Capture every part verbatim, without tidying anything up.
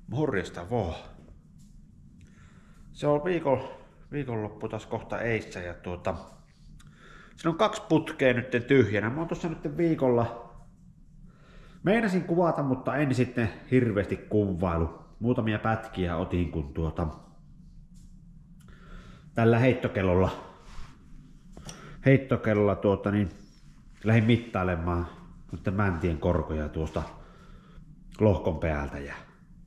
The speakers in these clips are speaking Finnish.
Morjesta vaan. Se on viikon, viikonloppu taas kohta eissä ja tuota... Siinä on kaksi putkea nyt tyhjänä. Mä oon tossa nyt viikolla... Meinasin kuvata, mutta en sitten hirveästi kuvailu. Muutamia pätkiä otin, kun tuota... Tällä heittokellolla... Heittokellolla tuota niin... Lähdin mittailemaan noiden mäntien korkoja tuosta lohkon päältä ja...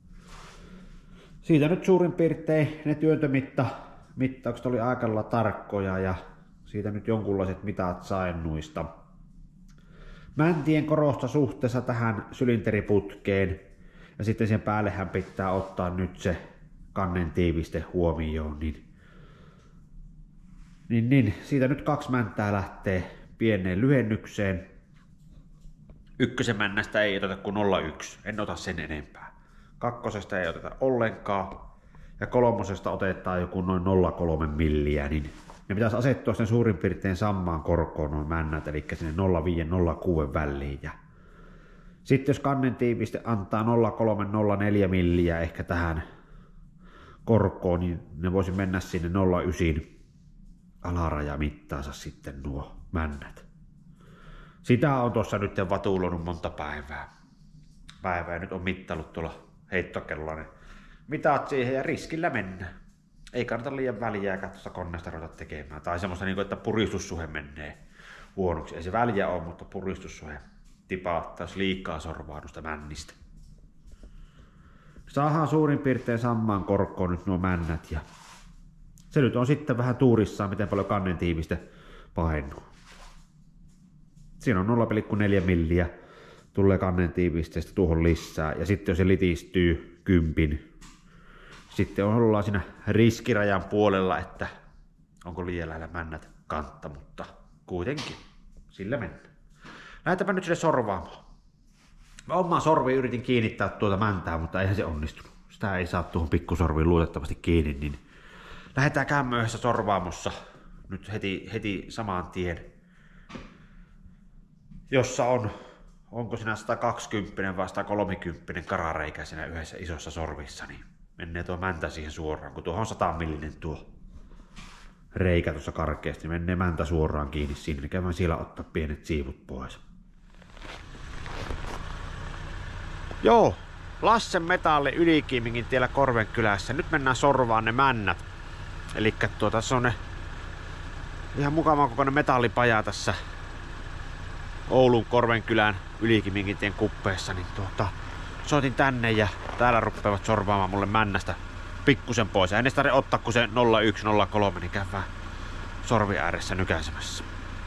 Siitä nyt suurin piirtein ne työntömitta mittaukset oli aika lailla tarkkoja ja siitä nyt jonkunlaiset mitat sain noista mäntien korosta suhteessa tähän sylinteriputkeen ja sitten sen päällehän pitää ottaa nyt se kannen tiiviste huomioon, niin, niin, niin siitä nyt kaksi mäntää lähtee pieneen lyhennykseen. Ykkösen männästä ei oteta kuin nolla pilkku yksi, en ota sen enempää. Kakkosesta ei oteta ollenkaan ja kolmosesta otetaan joku noin nolla pilkku kolme milliä, niin ne pitäisi asettua sen suurin piirtein samaan korkoon noin männät, eli sinne nolla pilkku viisi nolla pilkku kuusi väliin. Ja sitten jos kannen tiiviste antaa nolla pilkku kolme nolla pilkku neljä milliä ehkä tähän korkoon, niin ne voisi mennä sinne nolla pilkku yhdeksän alarajamittaansa sitten nuo männät. Sitä on tuossa nyt vatuulonut monta päivää. Päivää nyt on mittailut tuolla heittokellolla, niin mitat siihen ja riskillä mennään. Ei kannata liian väliä tuosta koneesta ruveta tekemään. Tai semmoista, että puristussuhe menee huonoksi. Ei se väliä ole, mutta puristussuhe tipahtaa, jos liikaa sorvaa noista männistä. Saadaan suurin piirtein samaan korkkoon nyt nuo männät. Ja se nyt on sitten vähän tuurissaan, miten paljon kannen tiiviste painuu. Siinä on nolla pilkku neljä milliä. Tulee kannen tiivisteestä tuohon lisää ja sitten jos se litistyy kympin, sitten ollaan siinä riskirajan puolella, että onko liian lähellä männät kantta, mutta kuitenkin sillä mennään. Lähdetäänpä nyt sille sorvaamaan. Mä omaa sorviin yritin kiinnittää tuota mäntää, mutta eihän se onnistunut. Sitä ei saa tuohon pikkusorviin luotettavasti kiinni, niin lähdetään käymään yhdessä sorvaamossa nyt heti, heti saman tien, jossa on onko siinä sata kaksikymmentä vai sata kolmekymmentä karareikä siinä yhdessä isossa sorvissa, niin menee tuo mäntä siihen suoraan, kun tuohon on sata millinen tuo reikä tuossa karkeasti, niin menee mäntä suoraan kiinni sinne, niin käydään siellä ottaa pienet siivut pois. Joo, Lassen Metalli Ylikiimingin tiellä Korvenkylässä. Nyt mennään sorvaan ne männät. Elikkä tuota, se on ne ihan mukavan kokoinen metallipaja tässä Oulun Korvenkylän Ylikimingintien kuppeessa, niin tuota, soitin tänne ja täällä ruppeavat sorvaamaan mulle männästä pikkusen pois. Ja ennen tarvitse ottaa kuin se nolla pilkku yksi nolla pilkku kolme, niin käydään sorvi ääressä nykäisemässä.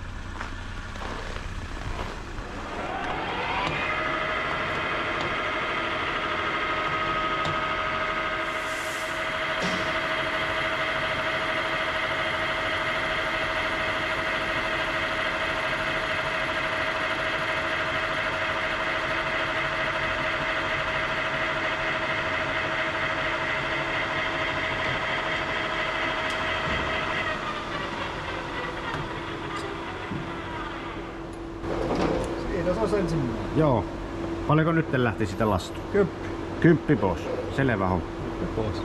Joo. Paljonko nyt lähti sitä lastua? Kymppi. Kymppi pois. Selvä homma. Kymppi pois.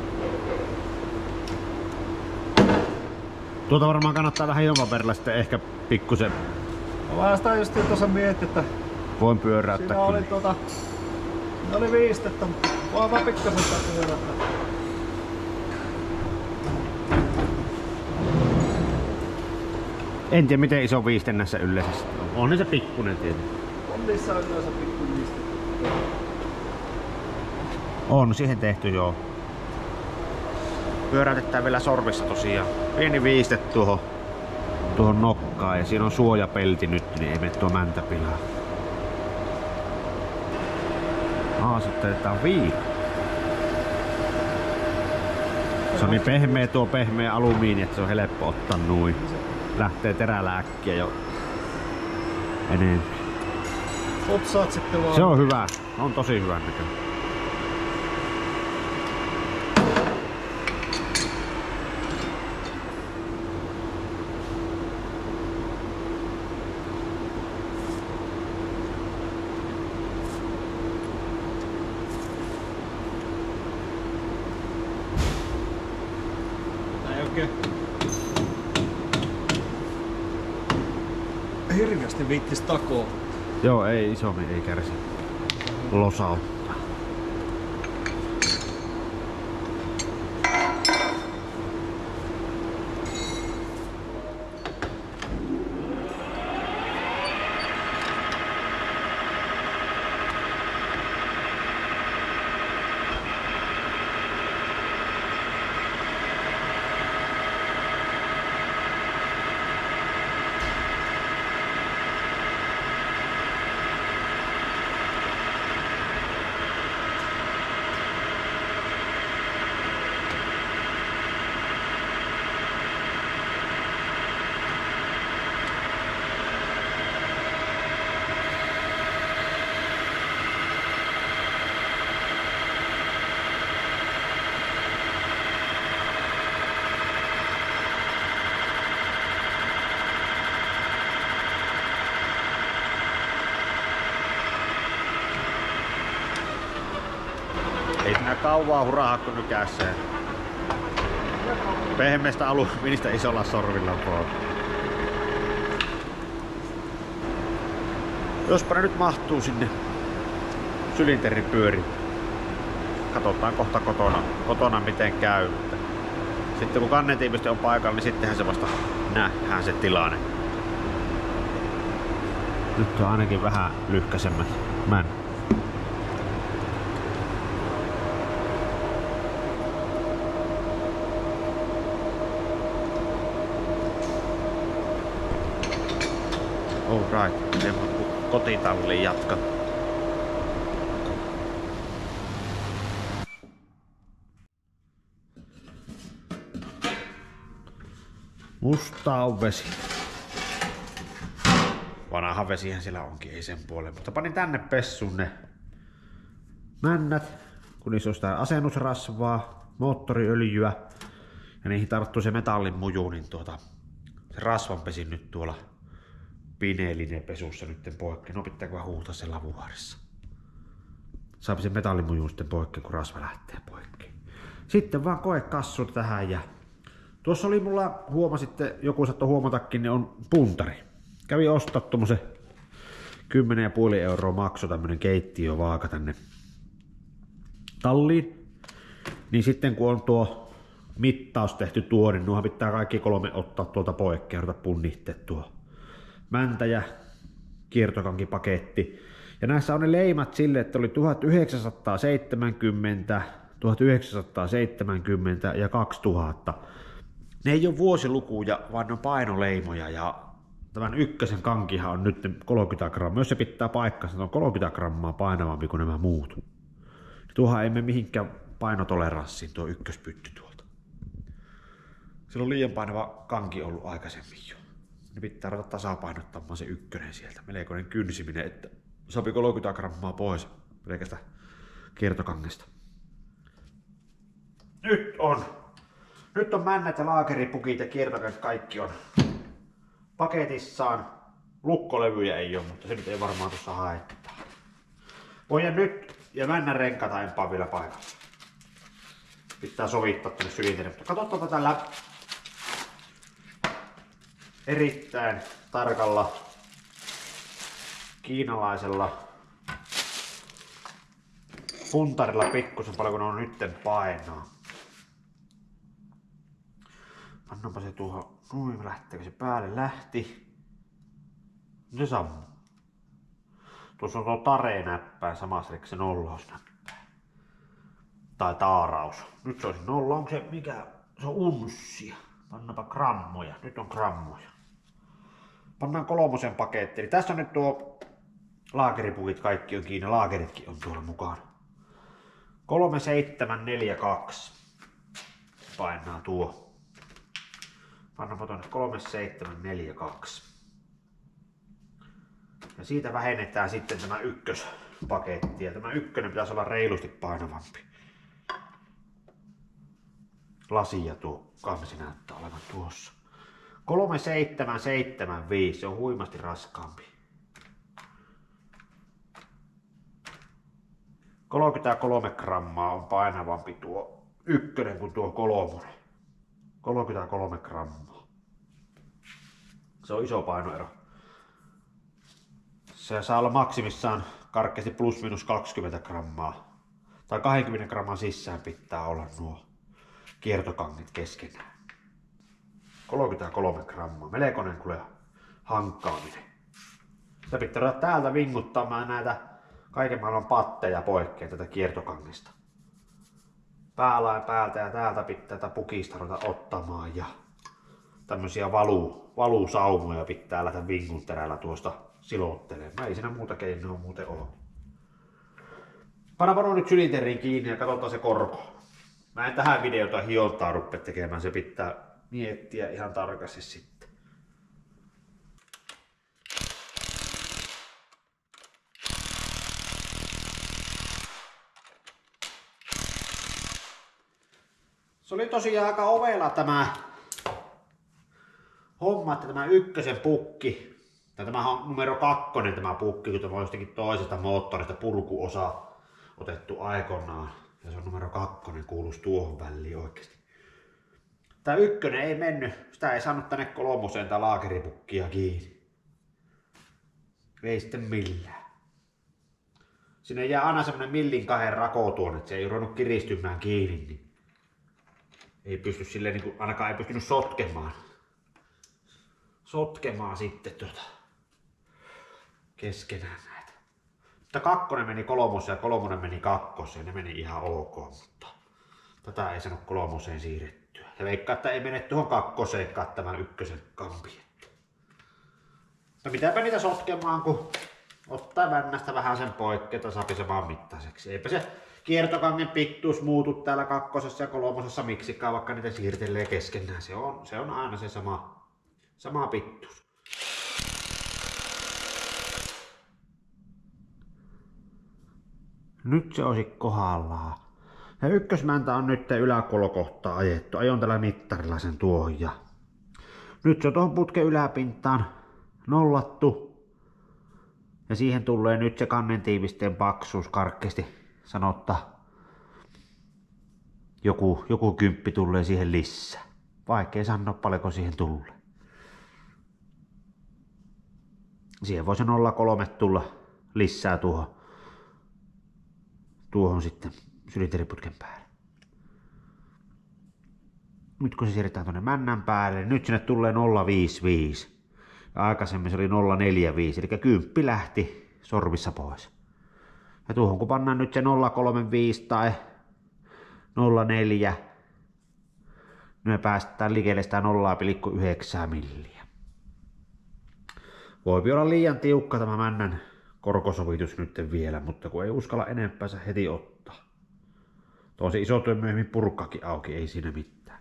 Tuota varmaan kannattaa vähän ilman verran sitten ehkä pikkusen. No mä sitä just tuossa mietin, että voin pyöräyttää. Siinä oli tuota... Siinä oli viistettä, mutta voin vaan pikkasen sitä pyöräyttää. En tiedä miten iso viiste näissä yleisesti on. On se pikkunen tietenkin. On niissä yleensä pikku viiste. On siihen tehty joo. Pyöräytetään vielä sorvissa tosiaan. Pieni viiste tuohon, tuohon nokkaan ja siinä on suojapelti nyt, niin ei mene tuo mäntä pilaa. Asetetaan viina. Se on niin pehmeä tuo pehmeä alumiini, että se on helppo ottaa nuin. Lähtee terällä äkkiä jo enemmän. Otsaat sitten vaan. Se on hyvä. On tosi hyvä näköinen. oikein hirveästi viittis takoa. Joo, ei isommin ei kärsi losauttaa. Ei siinä kauaa hurahakku nykässeen. Pehmeästä alumiinista isolla sorvilla pois. Jospa ne nyt mahtuu sinne sylinterin pyöri. Katsotaan kohta kotona, kotona miten käy. Sitten kun kannetiimisti on paikalla, niin sittenhän se vasta nähdään se tilanne. Nyt on ainakin vähän lyhkäisemmät män. All right, se kotitalliin jatka. Mustaa on vesi. Vanha vesihän siellä onkin, ei sen puoleen. Mutta panin tänne pessuun ne männät, kun niissä on sitä asennusrasvaa, moottoriöljyä ja niihin tarttuu se metallin muju, niin tuota, se rasvan pesin nyt tuolla Pinelinen pesussa nytten poikki. No pitääkö huutaa sen lavuharissa. Saapi se metallimuju sitten poikki, kun rasva lähtee poikki. Sitten vaan koekassut tähän ja tuossa oli mulla, huomasitte, joku saattoi huomatakin, niin on puntari. Kävin ostaa tommosen kymmenen pilkku viisi euroa makso tämmönen keittiövaaka tänne talliin. Niin sitten kun on tuo mittaus tehty tuo, niin nuohan pitää kaikki kolme ottaa tuolta poikki ja ruveta punnihteet tuo mäntä ja kiertokankipaketti. Ja näissä on ne leimat sille, että oli tuhatyhdeksänsataaseitsemänkymmentä, tuhatyhdeksänsataaseitsemänkymmentä ja kaksituhatta. Ne ei ole vuosilukuja, vaan ne on painoleimoja ja tämän ykkösen kankihan on nyt kolmekymmentä grammaa. Jos se pitää paikkansa, se on kolmekymmentä grammaa painavampi kuin nämä muut. Tuohan ei mene mihinkään painotoleranssiin tuo ykköspytty tuolta. Sillä on liian painava kanki ollut aikaisemmin jo. Ne pitää ruveta tasapainottamaan se ykkönen sieltä. Melkoinen kynsiminen, että sopi kolmekymmentä grammaa pois pelkästään kiertokangesta. Nyt on. Nyt on männät ja laakeripukit ja kiertokanget kaikki on paketissaan. Lukkolevyjä ei ole, mutta se nyt ei varmaan tuossa haettaa. Voidaan nyt ja männän renkata empaa vielä paikalla. Pitää sovittaa tuonne sylinterin. Katsotaanpa tällä erittäin tarkalla kiinalaisella puntarilla pikkusen paljon kun on nytten painaa. Annaanpa se tuohon, noin lähteekö se päälle, lähti. Se sammuu. Tuossa on tuo tare-näppää samassa, eli se nollausnäppää. Tai taaraus. Nyt se olisi nolla, onko se mikä? Se on unssia. Pannaanpa grammoja, nyt on grammoja. Pannaan kolmosen pakettiin. Tässä on nyt tuo laakeripukit, kaikki on kiinni, laakeritkin on tuolla mukana. kolme seitsemän neljä kaksi painaa tuo. Pannaanpa tuonne kolme seitsemän neljä kaksi. Ja siitä vähennetään sitten tämä ykköspaketti. Ja tämä ykkönen pitäisi olla reilusti painavampi. Lasia tuo kansi näyttää olevan tuossa. kolme seitsemän seitsemän viisi, se on huimasti raskaampi. kolmekymmentäkolme grammaa on painavampi tuo ykkönen kuin tuo kolmonen. kolmekymmentäkolme grammaa. Se on iso painoero. Se saa olla maksimissaan karkeasti plus minus kaksikymmentä grammaa. Tai kaksikymmentä gramman sisään pitää olla nuo kiertokangit keskenään. kolmekymmentäkolme grammaa. Melkoinen kuule hankkaaminen. Sitä pitää ruveta täältä vinguttamaan näitä kaiken maailman patteja poikkeen tätä kiertokangesta. Päälain päältä ja täältä pitää tätä pukista ruveta ottamaan ja tämmösiä valu, valusaumoja pitää lähteä vingun terällä tuosta silottelemaan. Ei siinä muuta keinoa muuten ole. Panna varo nyt sylinteriin kiinni ja katsotaan se korko. Mä en tähän videota hiontaa rupea tekemään, se pitää miettiä ihan tarkasti sitten. Se oli tosiaan aika ovela tämä homma, että tämä ykkösen pukki, tai tämä on numero kakkonen tämä pukki, kun tämä on jostakin toisesta moottorista purkuosa otettu aikoinaan. Ja se on numero kakkonen, kuuluisi tuohon väliin oikeasti. Tämä ykkönen ei mennyt, sitä ei saanut tänne kolmoseen tää laakeripukkia kiinni. Ei sitten millään. Sinne jää aina semmonen millin kahden rako tuonne, että se ei ruvennut kiristymään kiinni. Niin ei pysty silleen, niin kuin, ainakaan ei pystynyt sotkemaan. Sotkemaan sitten tuota keskenään näitä. Mutta kakkonen meni kolmoseen ja kolmonen meni kakkoseen, ne meni ihan ok, mutta tätä ei saanut kolmoseen siirrettyä. Ja veikkaa, että ei mene tuohon kakkoseenkaan tämän ykkösen kampi. No mitäpä niitä sotkemaan, kun ottaa vännästä vähän sen poikki tasapisemaan mittaiseksi. Eipä se kiertokangen pituus muutu täällä kakkosessa ja kolmosessa miksikään, vaikka niitä siirtelee keskenään. Se on, se on aina se sama, sama pituus. Nyt se olisi kohdallaan. Ja ykkösmäntä on nyt yläkolokohtaan ajettu. Ajon tällä mittarilla sen tuohon. Ja nyt se on tuohon putken yläpintaan nollattu. Ja siihen tulee nyt se kannen tiivisteen paksuus karkeasti sanotta. Joku, joku kymppi tulee siihen lisää. Vaikea sanoa paljonko siihen tulee. Siihen voi se nolla kolme tulla lisää tuohon. Tuohon sitten sylinteriputken päälle. Nyt kun se siirretään tuonne männän päälle, niin nyt sinne tulee nolla viisikymmentäviisi. Ja aikaisemmin se oli nolla neljäkymmentäviisi, eli kymppi lähti sorvissa pois. Ja tuohon kun pannaan nyt se nolla kolmekymmentäviisi tai nolla neljä, niin me päästään likelle sitä nolla pilkku yhdeksän milliä. Voi olla liian tiukka tämä männän korkosovitus nyt vielä, mutta kun ei uskalla enempää se heti ottaa. Tuo se iso työ myöhemmin purkkaakin auki, ei siinä mitään.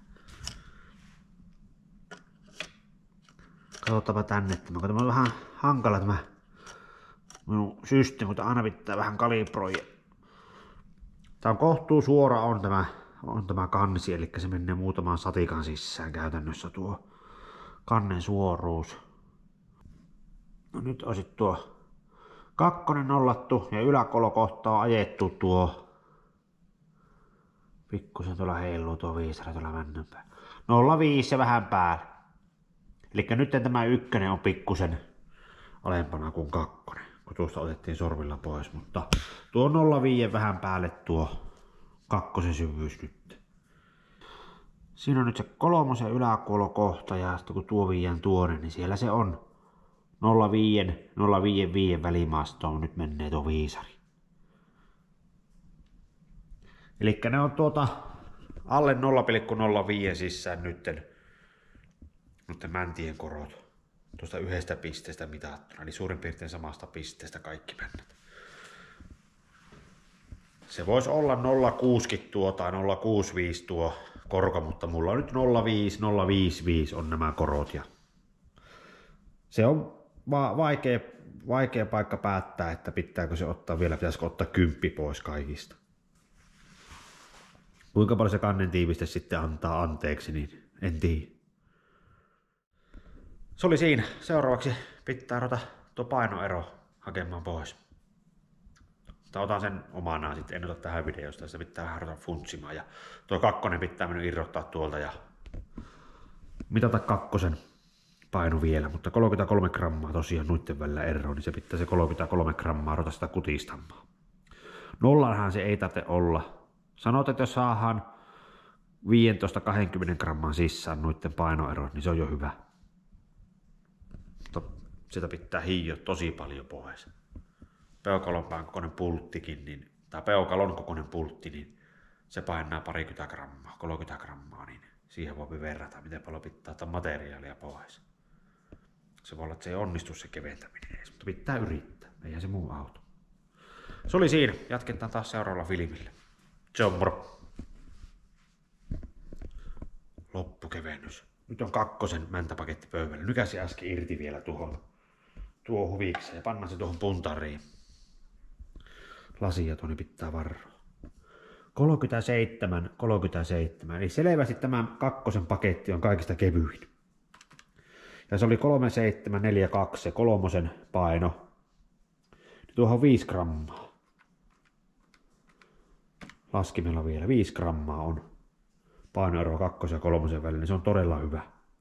Katsotaanpa tänne, tämä on vähän hankala tämä minun systeemi, mutta aina pitää vähän kalibroida. Tämä on kohtuu suora on tämä, on tämä kansi, eli se menee muutaman satikan sisään käytännössä tuo kannen suoruus. No nyt on sitten tuo kakkonen nollattu ja yläkolokohta on ajettu tuo. Pikkusen tuolla heiluu tuo viisari tuolla männän päällä. nolla viisi ja vähän päällä. Eli nyt tämä ykkönen on pikkusen alempana kuin kakkonen, kun tuosta otettiin sorvilla pois. Mutta tuo nolla viisi vähän päälle tuo kakkosen syvyys nyt. Siinä on nyt se kolmosen yläkolokohta ja sitten kun tuo viiän tuonne, niin siellä se on nolla viisi nolla viisi viisi välimaastoon nyt menee tuo viisari. Eli ne on tuota alle nolla pilkku nolla viisi sisään nytten, nytten mäntien korot. Tuosta yhdestä pisteestä mitattuna, eli suurin piirtein samasta pisteestä kaikki männät. Se voisi olla nolla kuusikymmentä tuo tai nolla kuusikymmentäviisi tuo korko, mutta mulla on nyt nolla viisi nolla viisikymmentäviisi on nämä korot. Ja se on va- vaikea, vaikea paikka päättää, että pitääkö se ottaa vielä, pitäisikö ottaa kymppi pois kaikista. Kuinka paljon se kannen tiiviste sitten antaa anteeksi, niin en tiedä. Se oli siinä. Seuraavaksi pitää ruveta tuo painoero hakemaan pois. Tai otan sen omanaan sitten, en ota tähän videosta, sitä pitää vähän ruveta funtsimaan. Ja tuo kakkonen pitää minun irrottaa tuolta ja mitata kakkosen paino vielä, mutta kolmekymmentäkolme grammaa tosiaan noitten välillä eroa, niin se pitää se kolmekymmentäkolme grammaa ruveta sitä kutistamaan. Nollanhan se ei tarvitse olla. Sanotaan, että jos saadaan viisitoista kaksikymmentä gramman sisään noitten painoerot, niin se on jo hyvä. Mutta sitä pitää hiijoa tosi paljon pois. Peukalonpään kokoinen pulttikin, niin, tai peukalon kokoinen pultti, niin se painaa parikymmentä grammaa, kolmekymmentä grammaa, niin siihen voi verrata, miten paljon pitää ottaa materiaalia pois. Se voi olla, että se ei onnistu se keventäminen edes, mutta pitää yrittää. Eihän se muu auto. Se oli siinä. Jatketaan taas seuraavalla filmillä. Se on moro. Loppukevennys. Nyt on kakkosen mäntäpaketti pöydällä. Nykäsi äsken irti vielä tuohon tuo huvikseen ja pannaan se tuohon puntariin. Lasia tuonne pitää varoa. kolmekymmentäseitsemän, kolmekymmentäseitsemän. Eli selvästi tämä kakkosen paketti on kaikista kevyin. Ja se oli kolmekymmentäseitsemän neljäkymmentäkaksi se kolmosen paino. Tuohon on viisi grammaa. Laskimella vielä viisi grammaa on painoero kakkosen ja kolmosen välillä, niin se on todella hyvä.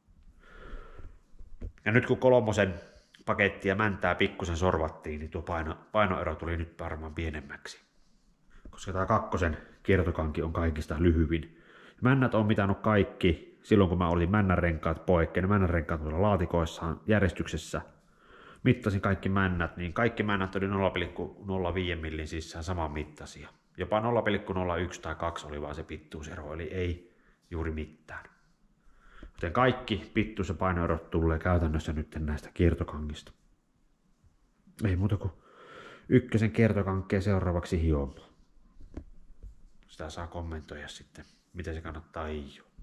Ja nyt kun kolmosen pakettia mäntää pikkusen sorvattiin, niin tuo paino, painoero tuli nyt varmaan pienemmäksi. Koska tämä kakkosen kiertokanki on kaikista lyhyin. Männät on mitannut kaikki silloin, kun mä olin männänrenkaat poikkeen. Ne männänrenkaat tuolla laatikoissaan järjestyksessä. Mittasin kaikki männät, niin kaikki männät oli nolla pilkku nolla viisi millin sisään saman mittaisia. Jopa nolla pilkku nolla yksi tai kaksi oli vaan se pittuusero, eli ei juuri mitään. Joten kaikki pittuus- ja painoerot tulee käytännössä nyt näistä kiertokangista. Ei muuta kuin ykkösen kiertokankkeen seuraavaksi hiomaan. Sitä saa kommentoida sitten, miten se kannattaa hioa.